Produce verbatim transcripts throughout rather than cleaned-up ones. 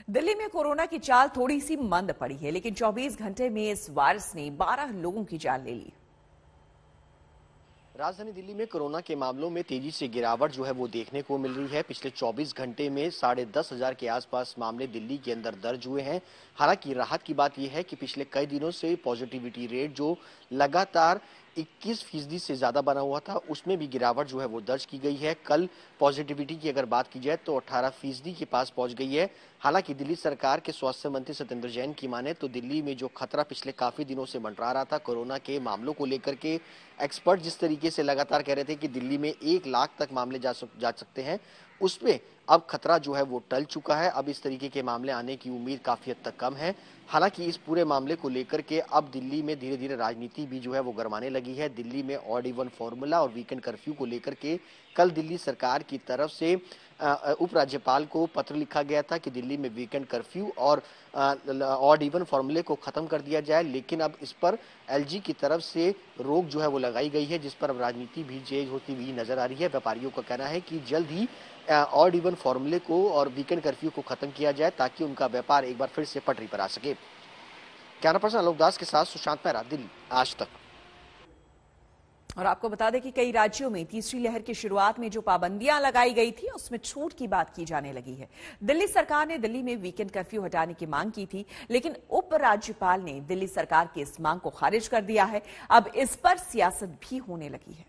दिल्ली में कोरोना की चाल थोड़ी सी मंद पड़ी है, लेकिन चौबीस घंटे में इस वायरस ने बारह लोगों की जान ले ली। राजधानी दिल्ली में कोरोना के मामलों में तेजी से गिरावट जो है वो देखने को मिल रही है। पिछले चौबीस घंटे में साढ़े दस हजार के आसपास मामले दिल्ली के अंदर दर्ज हुए हैं। हालांकि राहत की बात यह है कि पिछले कई दिनों से पॉजिटिविटी रेट जो लगातार इक्कीस फीसदी से ज्यादा बना हुआ था, उसमें भी गिरावट जो है वो दर्ज की गई है। कल पॉजिटिविटी की अगर बात की जाए तो अठारह फीसदी के पास पहुंच गई है। हालांकि दिल्ली सरकार के स्वास्थ्य मंत्री सत्येंद्र जैन की माने तो दिल्ली में जो खतरा पिछले काफी दिनों से मंडरा रहा था कोरोना के मामलों को लेकर के, एक्सपर्ट जिस तरीके से लगातार कह रहे थे कि दिल्ली में एक लाख तक मामले जा, जा सकते हैं, उसमें अब खतरा जो है वो टल चुका है। अब इस तरीके के मामले आने की उम्मीद काफी हद तक कम है। हालांकि इस पूरे मामले को लेकर के अब दिल्ली में धीरे धीरे राजनीति भी जो है वो गरमाने लगी है। दिल्ली में ऑड इवन फॉर्मूला और वीकेंड कर्फ्यू को लेकर के कल दिल्ली सरकार की तरफ से उपराज्यपाल को पत्र लिखा गया था कि दिल्ली में वीकेंड कर्फ्यू और ऑड इवन फॉर्मूले को खत्म कर दिया जाए, लेकिन अब इस पर एलजी की तरफ से रोक जो है वो लगाई गई है, जिस पर अब राजनीति भी तेज होती हुई नजर आ रही है। व्यापारियों का कहना है कि जल्द ही ऑड इवन फॉर्मूले को और वीकेंड कर्फ्यू को खत्म किया जाए ताकि उनका व्यापार एक बार फिर से पटरी पर आ सके। कैमरा पर्सन आलोक दास के साथ सुशांत मेहरा, दिल्ली, आज तक। और आपको बता दें कि कई राज्यों में तीसरी लहर की शुरुआत में जो पाबंदियां लगाई गई थी उसमें छूट की बात की जाने लगी है। दिल्ली सरकार ने दिल्ली में वीकेंड कर्फ्यू हटाने की मांग की थी, लेकिन उपराज्यपाल ने दिल्ली सरकार की इस मांग को खारिज कर दिया है। अब इस पर सियासत भी होने लगी है।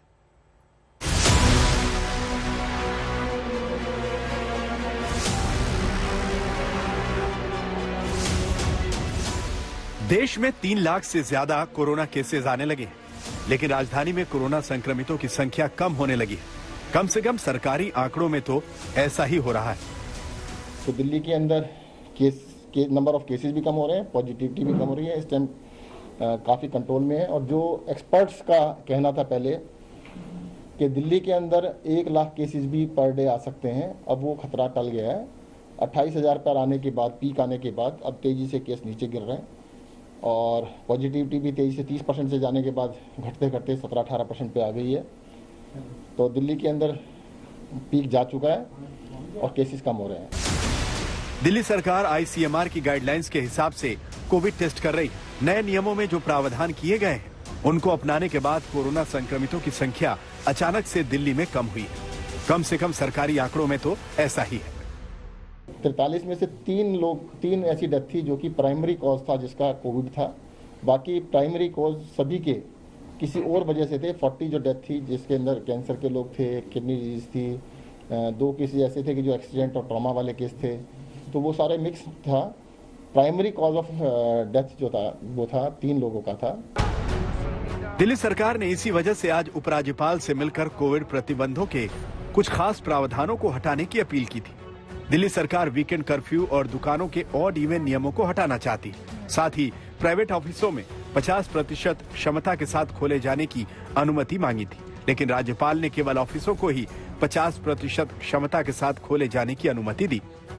देश में तीन लाख से ज्यादा कोरोना केसेस आने लगे हैं, लेकिन राजधानी में कोरोना संक्रमितों की संख्या कम होने लगी है। कम से कम सरकारी आंकड़ों में तो ऐसा ही हो रहा है। तो दिल्ली के अंदर केस के नंबर ऑफ केसेस भी कम हो रहे हैं, पॉजिटिविटी भी कम हो रही है। इस टाइम काफी कंट्रोल में है। और जो एक्सपर्ट्स का कहना था पहले कि दिल्ली के अंदर एक लाख केसेस भी पर डे आ सकते हैं, अब वो खतरा टल गया है। अट्ठाईस हजार पर आने के बाद, पीक आने के बाद अब तेजी से केस नीचे गिर रहे हैं और पॉजिटिविटी भी तेजी से तीस परसेंट से जाने के बाद घटते घटते सत्रह अठारह परसेंट पे आ गई है। तो दिल्ली के अंदर पीक जा चुका है और केसेस कम हो रहे हैं। दिल्ली सरकार आईसीएमआर की गाइडलाइंस के हिसाब से कोविड टेस्ट कर रही है। नए नियमों में जो प्रावधान किए गए हैं उनको अपनाने के बाद कोरोना संक्रमितों की संख्या अचानक से दिल्ली में कम हुई है। कम से कम सरकारी आंकड़ों में तो ऐसा ही है। तैतालीस में से तीन लोग तीन ऐसी डेथ थी जो कि प्राइमरी कॉज था, जिसका कोविड था। बाकी प्राइमरी कॉज सभी के किसी और वजह से थे। चालीस जो डेथ थी जिसके अंदर कैंसर के लोग थे, किडनी डिजीज थी, दो केसेस ऐसे थे कि जो एक्सीडेंट और ट्रॉमा वाले केस थे, तो वो सारे मिक्स था। प्राइमरी कॉज ऑफ डेथ जो था वो था तीन लोगों का था। दिल्ली सरकार ने इसी वजह से आज उपराज्यपाल से मिलकर कोविड प्रतिबंधों के कुछ खास प्रावधानों को हटाने की अपील की थी। दिल्ली सरकार वीकेंड कर्फ्यू और दुकानों के ऑड इवन नियमों को हटाना चाहती है। साथ ही प्राइवेट ऑफिसों में पचास प्रतिशत क्षमता के साथ खोले जाने की अनुमति मांगी थी, लेकिन राज्यपाल ने केवल ऑफिसों को ही पचास प्रतिशत क्षमता के साथ खोले जाने की अनुमति दी।